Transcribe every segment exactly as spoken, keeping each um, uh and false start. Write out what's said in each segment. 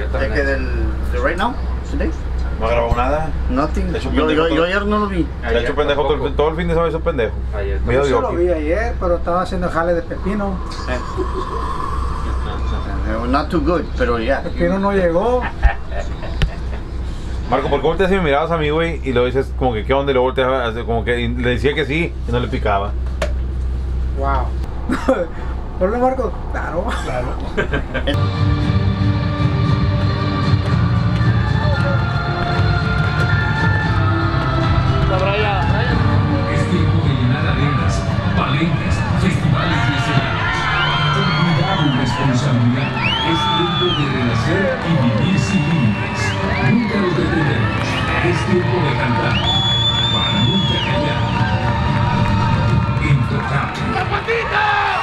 yo ¿De también. que del de right now? Today? No grabó nada. Nothing. De hecho, Yo, yo, pendejo, yo ayer no lo vi. Se ha Ayer hecho pendejo todo tampoco. el, todo el fin de semana, hizo pendejo. Ayer Medio Yo lo Yoki. vi ayer, pero estaba haciendo jale de pepino. Eh. Uh, not too good, pero ya. Pepino no llegó. Marco, ¿por qué volteas y me mirabas a mí, güey? Y luego dices como que qué onda, y luego volteas así, como que y le decía que sí y no le picaba. Wow. ¿Hola, Marco? Claro. Claro. Es tiempo de llenar arenas, palenques, festivales y escenarios. Con cuidado y responsabilidad, es tiempo de renacer y vivir sin límites. Nunca nos detenemos. Es tiempo de cantar para nunca callar. Intocable.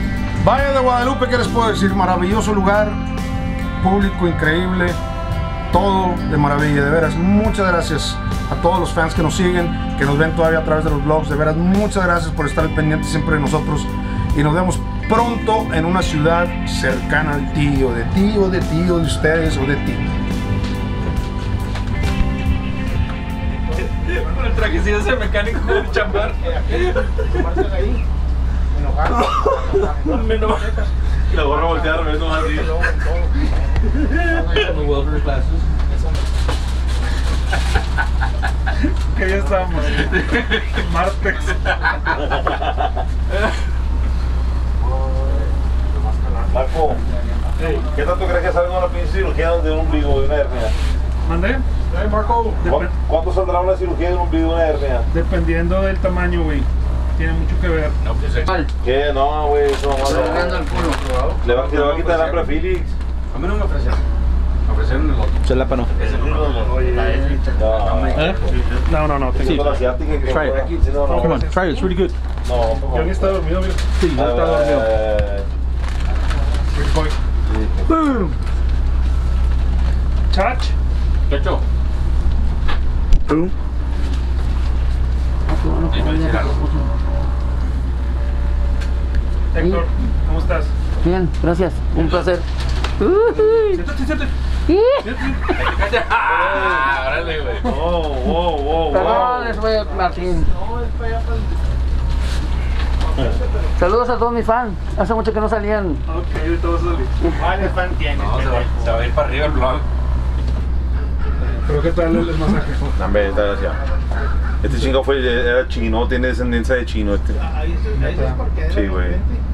Valle de Guadalupe, ¿qué les puedo decir? Maravilloso lugar, público increíble, todo de maravilla, de veras. Muchas gracias a todos los fans que nos siguen, que nos ven todavía a través de los blogs. De veras, muchas gracias por estar pendientes siempre de nosotros. Y nos vemos pronto en una ciudad cercana al tío, de ti o de ti o de ustedes o de ti. Con el trajecillo ese mecánico con el chambar. La gorra volteada, me no así. Que ya estamos. Martes. Marco, ¿qué tanto crees que salga una pinche cirugía de un ombligo, de una hernia? ¿Mandé? Hey, Marco. ¿Cu- ¿Cuánto saldrá una cirugía de un ombligo, de una hernia? Dependiendo del tamaño, güey. Tiene mucho que ver. No, pues es. ¿Qué? No, güey, eso no Estoy jugando va el culo. Le va, le va a quitar el hambre a Felix. A mí no me ofrecieron. Me ofrecieron el otro. Chalápano. ¿Eh? No, no, no. Tengo Sí. Con la asiática que Try it. aquí, si no, no. Come on, try it. It's really good. No, por Yo favor. ni estaba dormido, mira. Sí, yo estaba dormido. Eh, Boy. Boom. Chach. Chacho. Boom. Héctor, ¿cómo estás? Bien, gracias, un placer. Siéntate, siéntate. Siéntate. Ah, órale, güey. Wow, wow, wow, Perdón, les voy a Martín. Saludos a todos mis fans. Hace mucho que no salían. Ok, ahorita vas a salir. ¿Cuál fan tienes? No, se va, se va a ir para arriba el blog. Pero ¿qué tal el masaje? Dame, esta gracia. Este chingado fue, era chino, tiene descendencia de chino este. Sí, güey.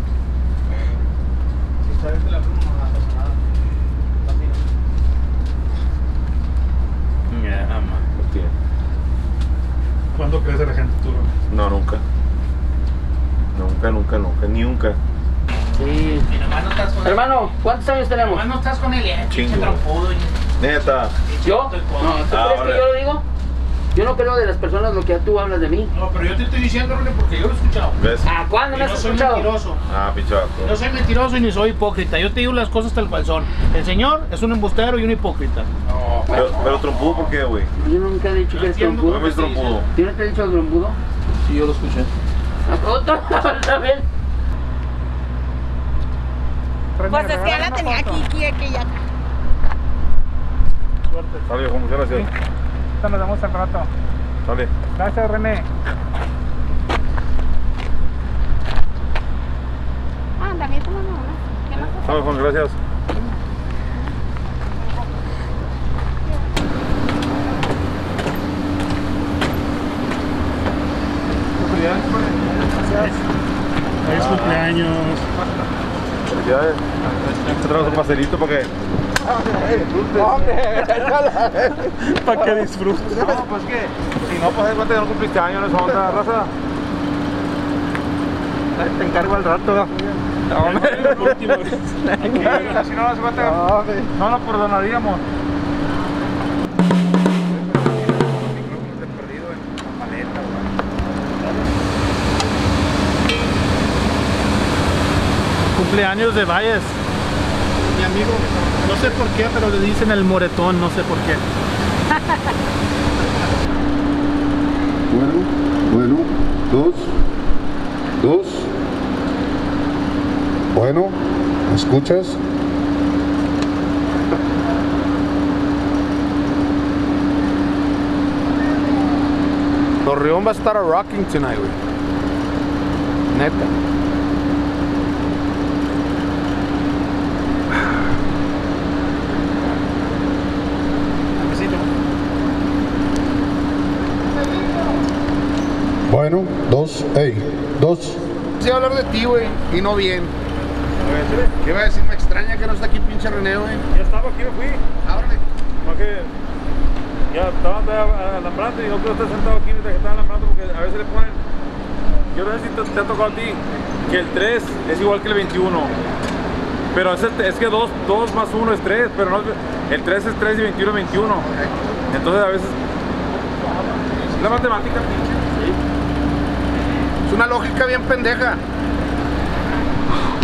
Ya, ama. No tiene. ¿Cuándo crece la gente tú? No, nunca. Nunca, nunca, nunca, ni nunca. Sí. Hermano, ¿cuántos años tenemos? No estás con él, eh. Chingo. Neta. ¿Yo? No, ¿tú Ah, crees órale. que yo lo digo? Yo no creo de las personas lo que tú hablas de mí. No, pero yo te estoy diciendo, Rune, porque yo lo he escuchado. ¿Ves? ¿A cuándo me Y has no soy escuchado? mentiroso. Ah, pichato. No soy mentiroso y ni soy hipócrita. Yo te digo las cosas tal cual son. El señor es un embustero y un hipócrita. Pero, pero trompudo, ¿por qué, güey? Yo nunca he dicho que eres entiendo. trompudo. No me es trompudo. ¿Yo no te he dicho trompudo? Sí, yo lo escuché. ¿Otra vez? Pues es que ya la tenía aquí, aquí, aquí, ya. Sale, viejo, muchas gracias. Nos vemos al rato. Sale. Gracias, René. Ah, también tomamos una. ¿Qué más? Sale, Juan, gracias. Feliz cumpleaños. Felicidades. Te traemos un pastelito para que. Para que disfrutes. No, pues que. Si no, pues es cuenta que no cumpliste años, no es onda, raza. Te encargo al rato. No, último. Si no, no hace cuenta. No lo perdonaríamos. Cumpleaños de Valles. Mi amigo, no sé por qué, pero le dicen el moretón, no sé por qué. Bueno, bueno, dos, dos. Bueno, ¿me escuchas? Torreón va a estar a rocking tonight, güey. Neta. Bueno, dos, hey, dos. Sí, hablar de ti, güey, y no bien. ¿Qué iba a decir? Me extraña que no está aquí pinche René, güey. Ya estaba aquí, me fui. Ábrele. Más que ya estaban alambrando y yo creo que está sentado aquí mientras que están alambrando porque a veces le ponen. Yo no sé si te, te ha tocado a ti que el tres es igual que el veintiuno. Pero es, es que dos más uno es tres, pero no, el tres es tres y veintiuno es veintiuno. Entonces a veces. La matemática, pinche. Es una lógica bien pendeja.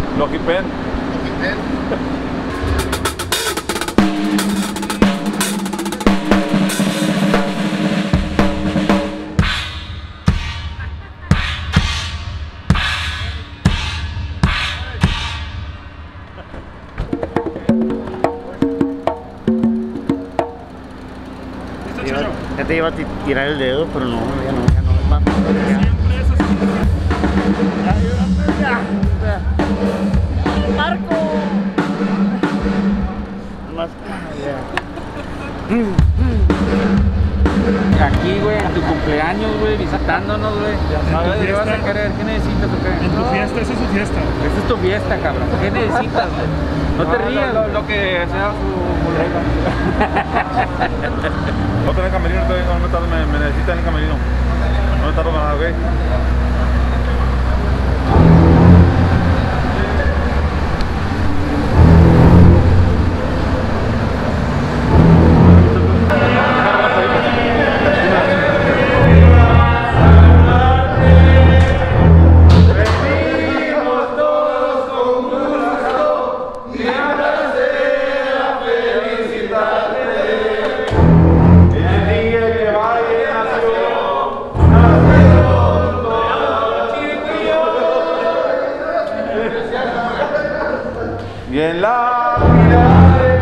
Logipen. Logipen. iba a ti- tirar el dedo, pero no, ya no, ya no. Va, ya. ¡Marco! Más. Aquí, güey, en tu cumpleaños, güey, visitándonos, güey. A ver, ¿qué vas a querer? ¿Qué necesitas o qué? En tu fiesta, esa es su fiesta. Esa es tu fiesta, cabrón. ¿Qué necesitas, güey? No te rías. Lo, lo que sea su regla. No tengo camerino, no me tardo, me, me necesitan el camerino. No me tardo nada, ¿ok? Y en la vida de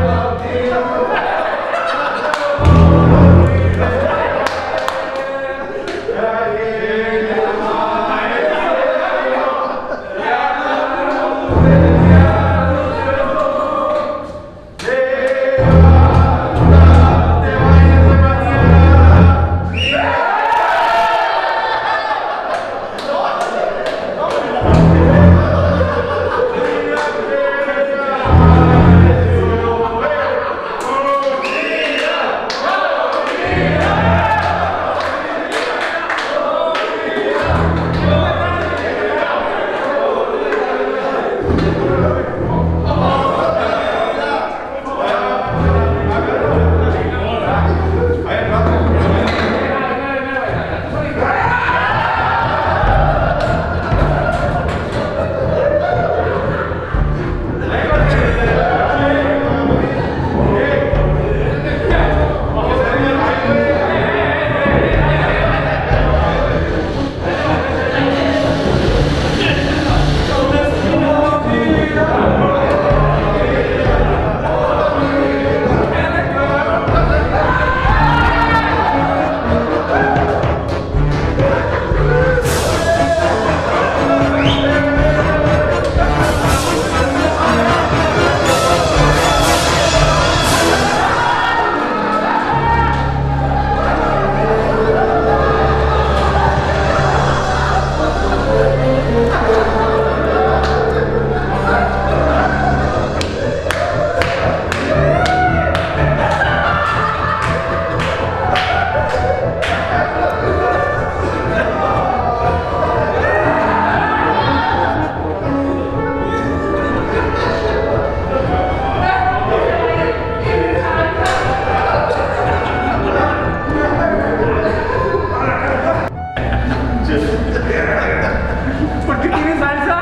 ¿Por qué tienes salsa?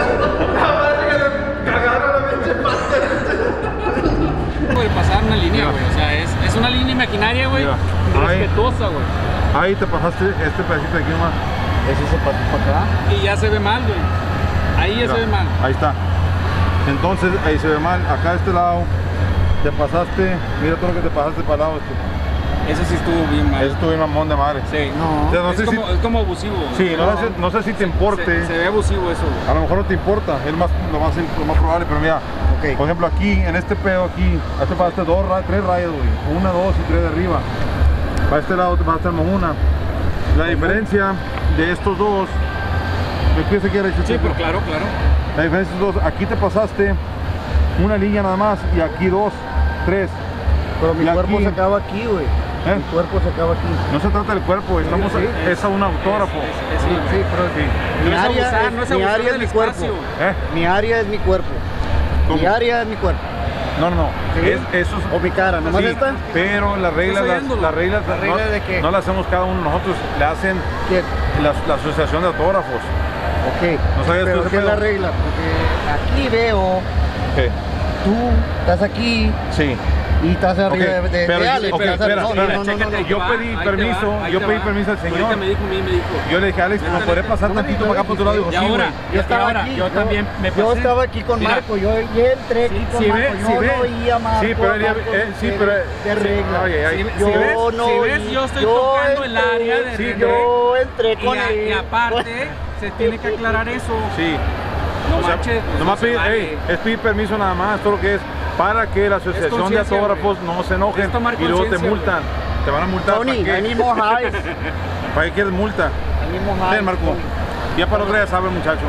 Puede pasar una línea, güey. O sea, es, es una línea imaginaria, güey. Respetuosa, güey. Ahí te pasaste este pedacito de aquí nomás. Ese se pasó para acá. Y ya se ve mal, güey. Ahí ya Mira, se ve mal. Ahí está. Entonces, ahí se ve mal. Acá de este lado, te pasaste. Mira todo lo que te pasaste para el lado este. Ese sí estuvo bien mal. Ese estuvo bien mamón de madre. Sí. No. O sea, no es, sé como, si... es como abusivo. Sí, no, sé, no sé si te importe. Se, se ve abusivo eso, güey. A lo mejor no te importa, es más, lo, más, lo más probable, pero mira, Ok. por ejemplo aquí, en este pedo aquí, a este pasaste dos, ra- tres rayas, güey, una, dos y tres de arriba. Para este lado te pasaste una. La diferencia de estos dos, ¿me piensa que era Sí, pero claro, claro. La diferencia de estos dos, aquí te pasaste una línea nada más y aquí dos, tres. Pero mi Y cuerpo aquí- se acaba aquí, güey. ¿Eh? Mi cuerpo se acaba aquí. No se trata del cuerpo, estamos, sí, es a un autógrafo. Es- es- Sí, sí, pero No mi es área abusar, es, no es mi abusar área es del mi cuerpo. espacio. ¿Eh? Mi área es mi cuerpo. Mi ¿Cómo? área es mi cuerpo. No, no, no. ¿Sí? Es, eso es- O mi cara, ¿nomás sí, esta? pero las reglas, Estoy las, oyéndolo. las reglas, ¿Las reglas no, de qué? no las hacemos cada uno nosotros, le hacen ¿Quién? la, la asociación de autógrafos. Ok. ¿No sabías tú Pero ese ¿qué es pedo? la regla? Porque aquí veo, ¿Qué? tú estás aquí, Sí. Y estás arriba Ok, de, de, pero de yo- Alex. ok, estás espera, arriba- espera, no, no, no, no, no. yo pedí permiso, yo pedí permiso al señor. Ahorita me dijo, me me dijo. Yo le dije, Alex, ¿me podría pasar tantito para acá por tu lado? Dijo, Y sí, ahora, güey. yo estaba aquí, yo también me pasé. Yo estaba aquí con Mira, Marco, yo, yo entré aquí con Si Marco, ve, yo si ve. no oía a Marco. Sí, pero él ya- Marco, eh, sí, de- pero- de sí, regla. ay, ay, ay. Si, Yo si ves, no si oí- ves, yo estoy yo tocando el entré- área de Sí, René. Yo entré Y, con a- él. y aparte, se tiene que aclarar eso. Sí. No O sea, manches, pues, nomás no se pedir, vale. ey, es pedir permiso nada más, todo lo que es para que la asociación de conciencia, autógrafos no se enojen Es tomar y luego te conciencia, multan. Te van a multar. Tony, ¿para qué? I need more highs. ¿Para qué quieres multa? I need more Ten, highs. Marco. Ya para otra ya sabe, muchacho.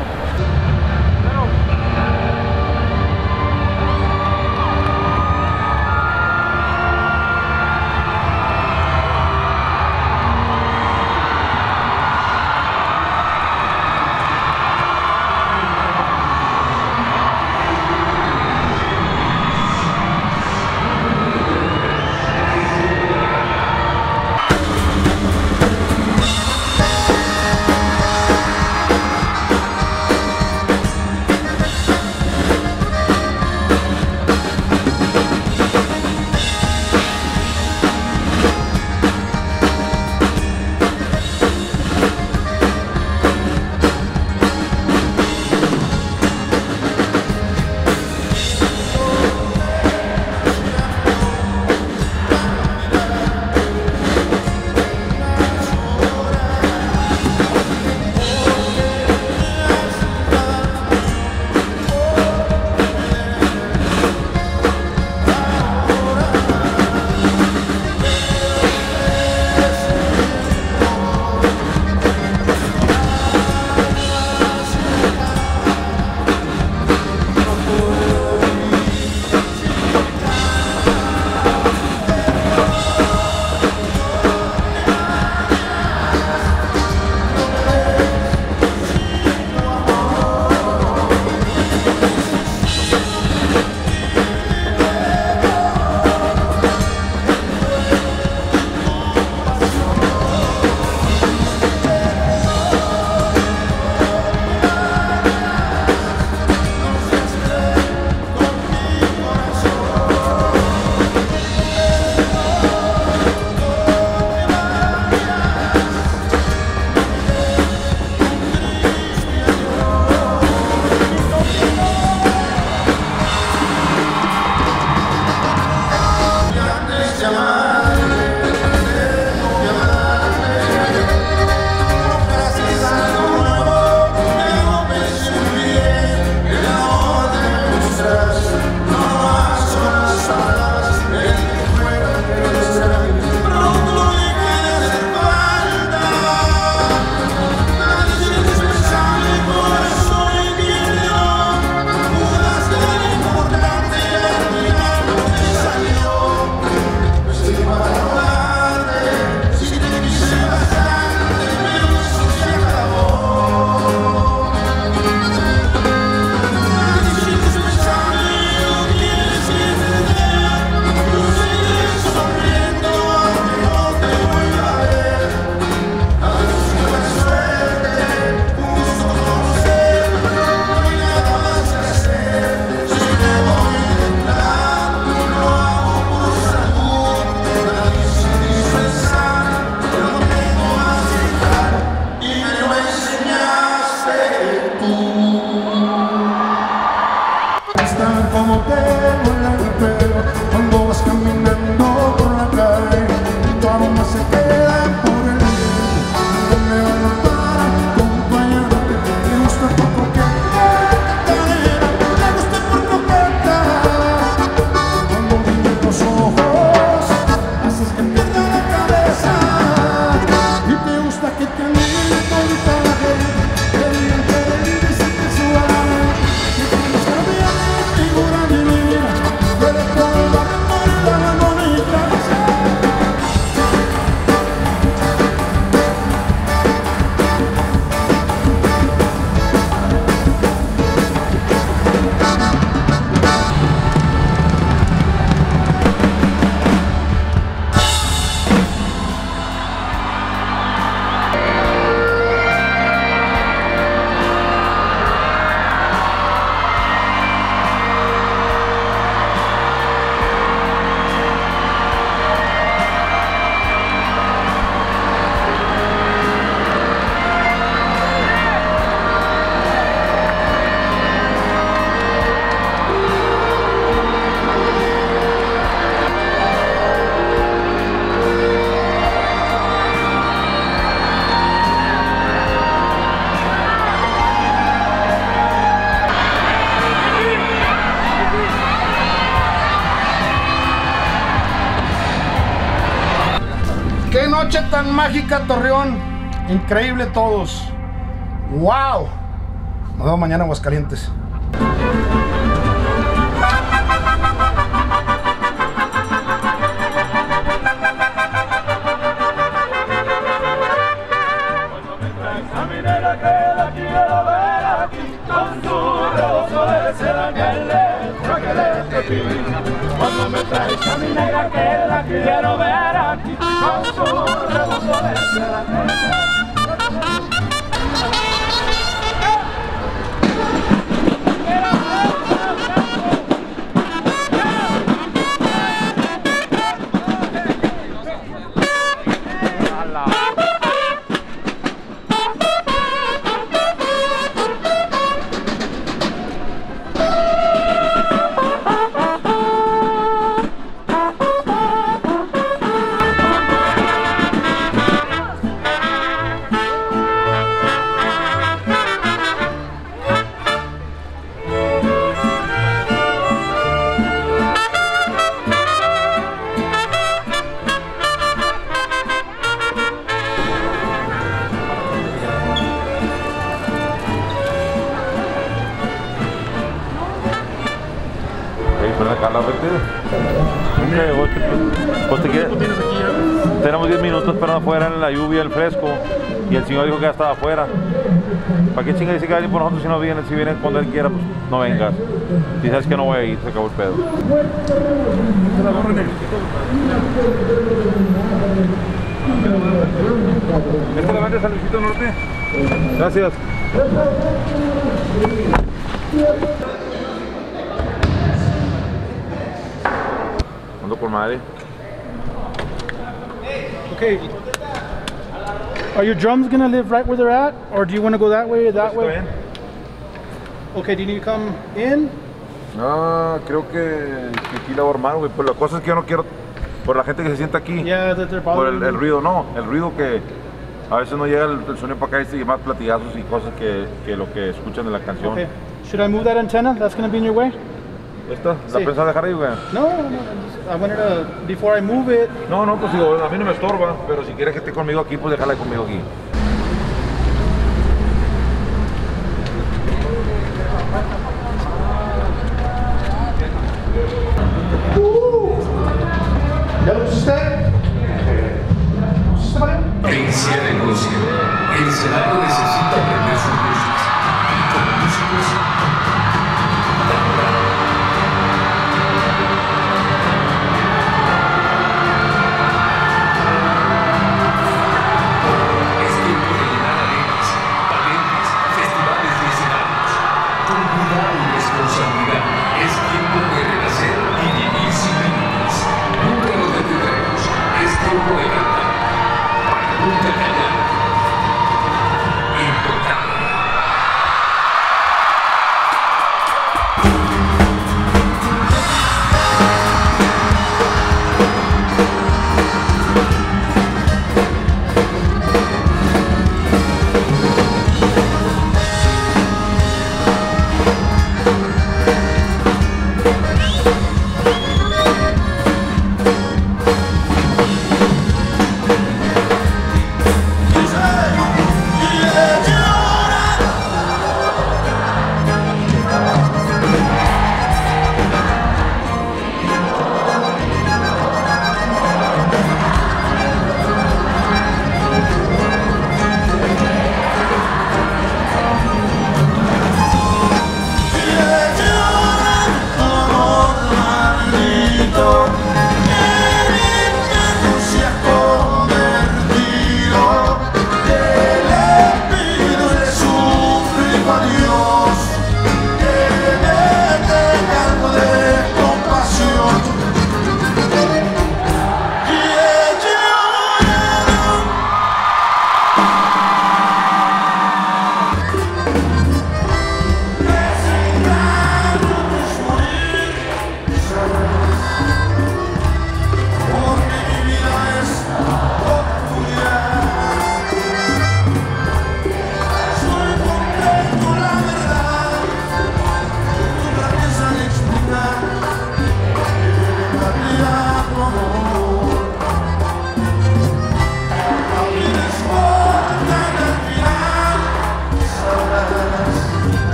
Ciudad mágica, Torreón. Increíble todos. ¡Wow! Nos vemos mañana en Aguascalientes. Cuando me traes a mi negra que la quiero ver aquí con su rebozo de seda. Pues te queda- tenemos diez minutos esperando afuera en la lluvia, el fresco, y el señor dijo que ya estaba afuera. ¿Para qué chinga dice que alguien por nosotros si no viene? Si viene cuando él quiera, pues no vengas. Si sabes que no voy a ir, se acabó el pedo. ¿Este levante San Luisito Norte? Gracias. Ando por madre. Okay. Are your drums gonna live right where they're at, or do you want to go that way or that way? Okay. Do you need to come in? No, creo que, que aquí la voy a armar, güey. Pero la cosa es que yo no quiero, por la gente que se sienta aquí, Yeah, that they're por el, bothering el you. ruido, no. El ruido que a veces no llega el, el sonido para acá y más platigazos y cosas que, que lo que escuchan de la canción. Okay. Should I move that antenna? That's gonna be in your way? ¿Esta? ¿La Sí. pensás dejar ahí, güey? No, no, I'm just- I wanted to, before I move it. No, no, pues digo, a mí no me estorba, pero si quieres que esté conmigo aquí, pues déjala conmigo aquí. ¿Ya lo pusiste? Policía de negocio. El Senado necesita prender sus luces. Y con músicos. Es tiempo de llenar arenas, palenques, festivales y escenarios. Con cuidado y responsabilidad. Es tiempo de renacer y vivir sin límites. Nunca nos detendremos. Es tiempo de cantar. Para nunca callar. El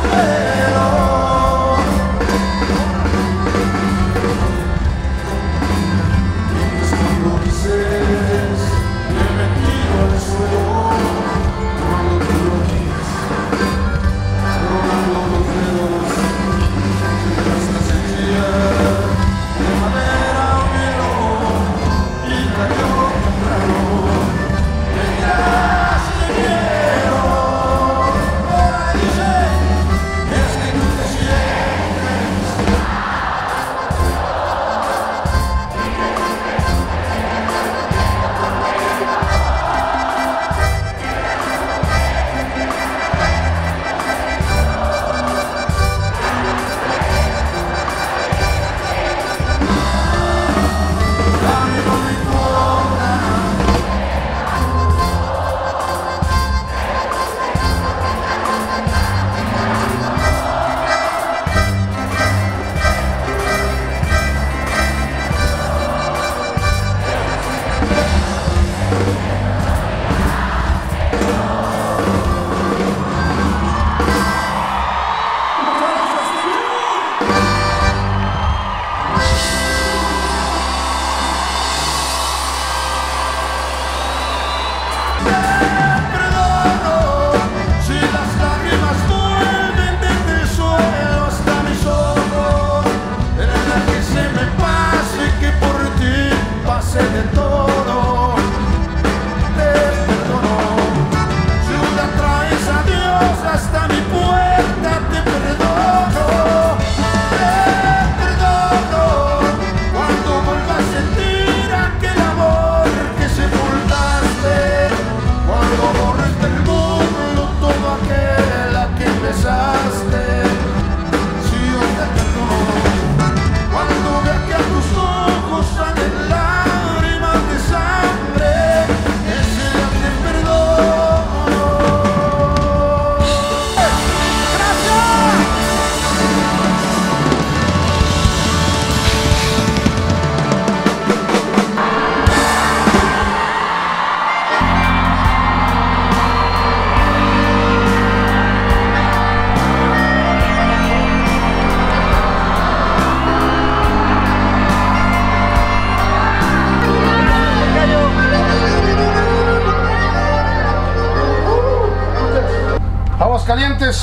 Aguascalientes,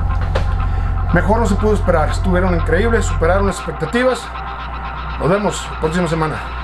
mejor no se pudo esperar. Estuvieron increíbles, superaron las expectativas. Nos vemos la próxima semana.